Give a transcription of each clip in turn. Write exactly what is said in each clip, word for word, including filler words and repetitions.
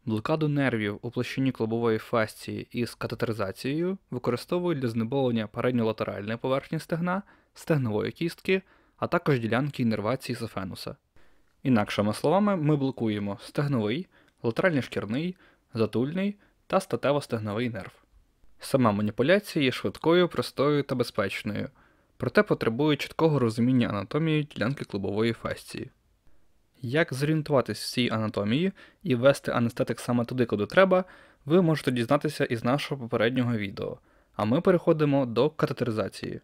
Блокаду нервів у площині клубової фасції із катетеризацією використовують для знеболення передньолатеральної поверхні стегна, стегнової кістки, а також ділянки іннервації сафенуса. Інакшими словами, ми блокуємо стегновий, латеральний шкірний, затульний та статево-стегновий нерв. Сама маніпуляція є швидкою, простою та безпечною, проте потребує чіткого розуміння анатомії ділянки клубової фасції. Як зорієнтуватись в цій анатомії і ввести анестетик саме туди, куди треба, ви можете дізнатися із нашого попереднього відео, а ми переходимо до катетеризації.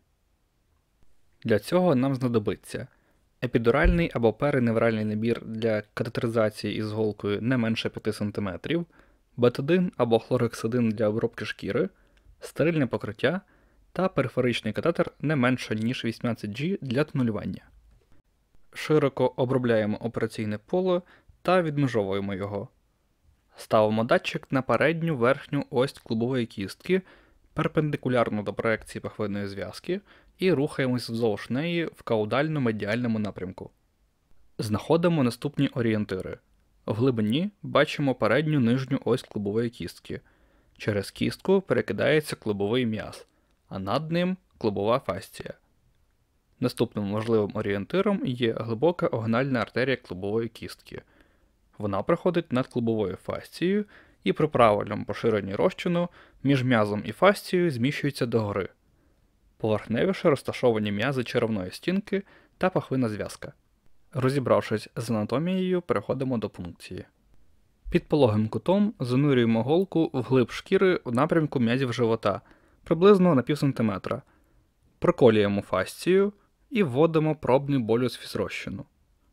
Для цього нам знадобиться епідуральний або периневральний набір для катетеризації із голкою не менше п'яти сантиметрів, бетадин або хлоргексидин для обробки шкіри, стерильне покриття та периферичний катетер не менше ніж вісімнадцять джі для тунулювання. Широко обробляємо операційне поле та відмежовуємо його. Ставимо датчик на передню верхню ось клубової кістки, перпендикулярно до проекції пахвинної зв'язки, і рухаємось вздовж неї в каудально-медіальному напрямку. Знаходимо наступні орієнтири. В глибині бачимо передню нижню ось клубової кістки. Через кістку перекидається клубовий м'яз, а над ним клубова фасція. Наступним важливим орієнтиром є глибока огнальна артерія клубової кістки. Вона проходить над клубовою фасцією і при правильному поширенні розчину між м'язом і фасцією зміщується догори. Поверхневіше розташовані м'язи черевної стінки та пахвинна зв'язка. Розібравшись з анатомією, переходимо до пункції. Під пологим кутом занурюємо голку вглиб шкіри в напрямку м'язів живота, приблизно на пів сантиметра. Проколюємо фасцію і вводимо пробний болюс фізрозчину.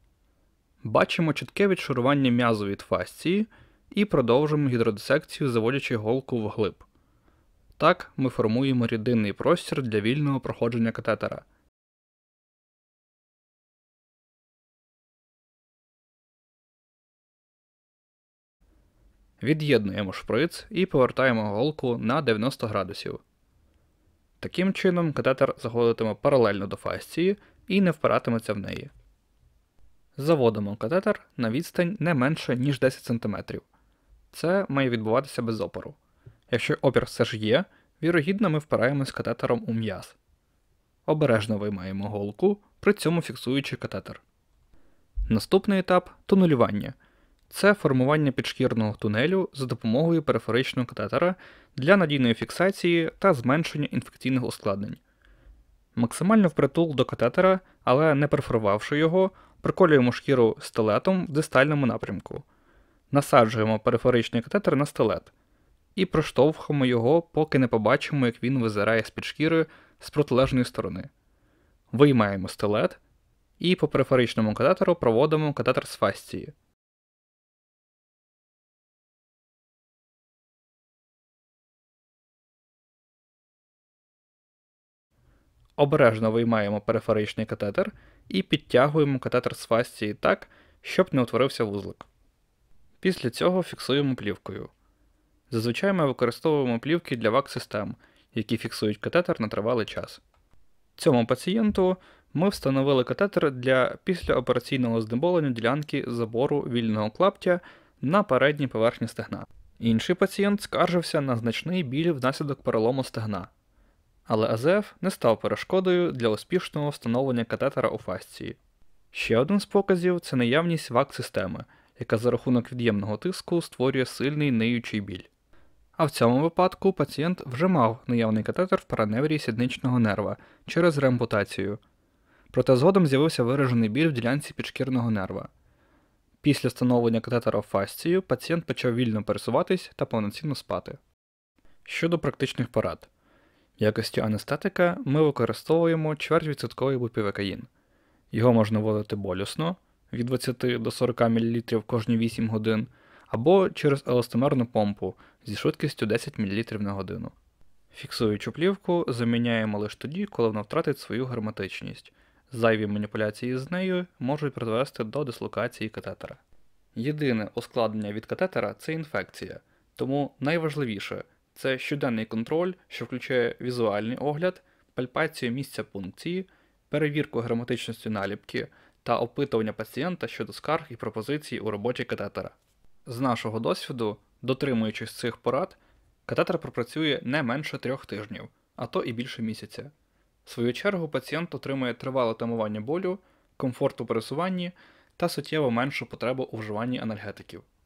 Бачимо чітке відшарування м'язу від фасції і продовжуємо гідродисекцію, заводячи голку вглиб. Так ми формуємо рідинний простір для вільного проходження катетера. Від'єднуємо шприц і повертаємо голку на дев'яносто градусів. Таким чином катетер заходитиме паралельно до фасції і не впиратиметься в неї. Заводимо катетер на відстань не менше, ніж десять сантиметрів. Це має відбуватися без опору. Якщо опір все ж є, вірогідно ми впираємось катетером у м'яз. Обережно виймаємо голку, при цьому фіксуючи катетер. Наступний етап – тунулювання. Це формування підшкірного тунелю за допомогою периферичного катетера для надійної фіксації та зменшення інфекційних ускладнень. Максимально впритул до катетера, але не перфорувавши його, приколюємо шкіру стилетом в дистальному напрямку. Насаджуємо периферичний катетер на стилет і проштовхуємо його, поки не побачимо, як він визирає з-під шкіри з протилежної сторони. Виймаємо стилет і по периферичному катетеру проводимо катетер з фасції. Обережно виймаємо периферичний катетер і підтягуємо катетер з фасції так, щоб не утворився вузлик. Після цього фіксуємо плівкою. Зазвичай ми використовуємо плівки для вак-систем, які фіксують катетер на тривалий час. Цьому пацієнту ми встановили катетер для післяопераційного знеболення ділянки забору вільного клаптя на передній поверхні стегна. Інший пацієнт скаржився на значний біль внаслідок перелому стегна. Але а зе еф не став перешкодою для успішного встановлення катетера у фасції. Ще один з показів – це наявність вак-системи, яка за рахунок від'ємного тиску створює сильний ниючий біль. А в цьому випадку пацієнт вже мав наявний катетер в параневрії сідничного нерва через реампутацію. Проте згодом з'явився виражений біль в ділянці підшкірного нерва. Після встановлення катетера в фасцію пацієнт почав вільно пересуватись та повноцінно спати. Щодо практичних порад. В якості анестетика ми використовуємо чвертьвідсотковий бупівекаїн. Його можна вводити болюсно від двадцяти до сорока мілілітрів кожні вісім годин, або через еластомерну помпу зі швидкістю десять мілілітрів на годину. Фіксуючу плівку заміняємо лише тоді, коли вона втратить свою герметичність. Зайві маніпуляції з нею можуть призвести до дислокації катетера. Єдине ускладнення від катетера – це інфекція, тому найважливіше – це щоденний контроль, що включає візуальний огляд, пальпацію місця пункції, перевірку герметичності наліпки та опитування пацієнта щодо скарг і пропозицій у роботі катетера. З нашого досвіду, дотримуючись цих порад, катетер пропрацює не менше трьох тижнів, а то і більше місяця. В свою чергу пацієнт отримує тривале тамування болю, комфорт у пересуванні та суттєво меншу потребу у вживанні анальгетиків.